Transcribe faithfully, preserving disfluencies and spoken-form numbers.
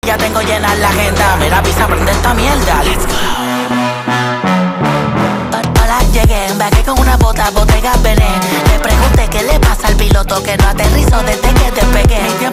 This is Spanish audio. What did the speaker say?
Ya tengo llena la agenda. Mira, pisa, prende esta mierda. Let's go. Hola, llegué, embarqué con una bota, botella Belén. Le pregunté qué le pasa al piloto que no aterrizó desde que despegué.